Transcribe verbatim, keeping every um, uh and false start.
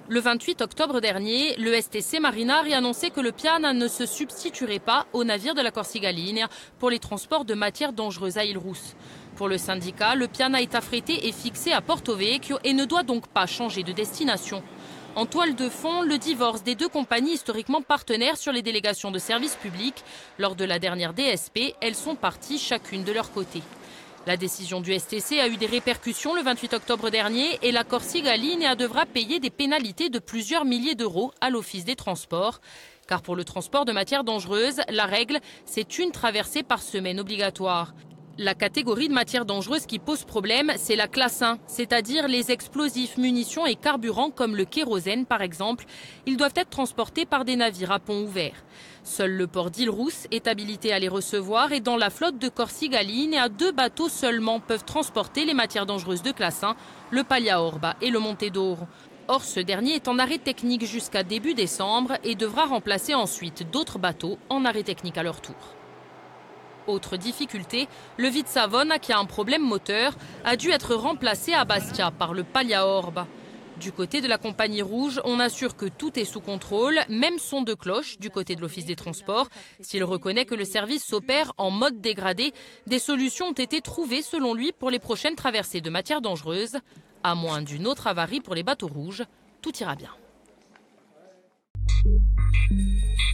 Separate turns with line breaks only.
Le vingt-huit octobre dernier, le S T C Marinari annonçait que le Piana ne se substituerait pas aux navires de la Corsica Linea pour les transports de matières dangereuses à Île-Rousse. Pour le syndicat, le Piana est affrété et fixé à Porto Vecchio et ne doit donc pas changer de destination. En toile de fond, le divorce des deux compagnies historiquement partenaires sur les délégations de services publics. Lors de la dernière D S P, elles sont parties chacune de leur côté. La décision du S T C a eu des répercussions le vingt-huit octobre dernier et la Corsica Linea devra payer des pénalités de plusieurs milliers d'euros à l'Office des transports. Car pour le transport de matières dangereuses, la règle, c'est une traversée par semaine obligatoire. La catégorie de matières dangereuses qui pose problème, c'est la classe un, c'est-à-dire les explosifs, munitions et carburants comme le kérosène par exemple. Ils doivent être transportés par des navires à pont ouvert. Seul le port d'Île-Rousse est habilité à les recevoir et dans la flotte de Corsica Linea, deux bateaux seulement peuvent transporter les matières dangereuses de classe un, le Paglia Orba et le Monte d'Oro. Or, ce dernier est en arrêt technique jusqu'à début décembre et devra remplacer ensuite d'autres bateaux en arrêt technique à leur tour. Autre difficulté, le Vite Savona, qui a un problème moteur, a dû être remplacé à Bastia par le Paglia Orba. Du côté de la compagnie rouge, on assure que tout est sous contrôle, même son de cloche du côté de l'Office des transports. S'il reconnaît que le service s'opère en mode dégradé, des solutions ont été trouvées selon lui pour les prochaines traversées de matières dangereuses. À moins d'une autre avarie pour les bateaux rouges, tout ira bien.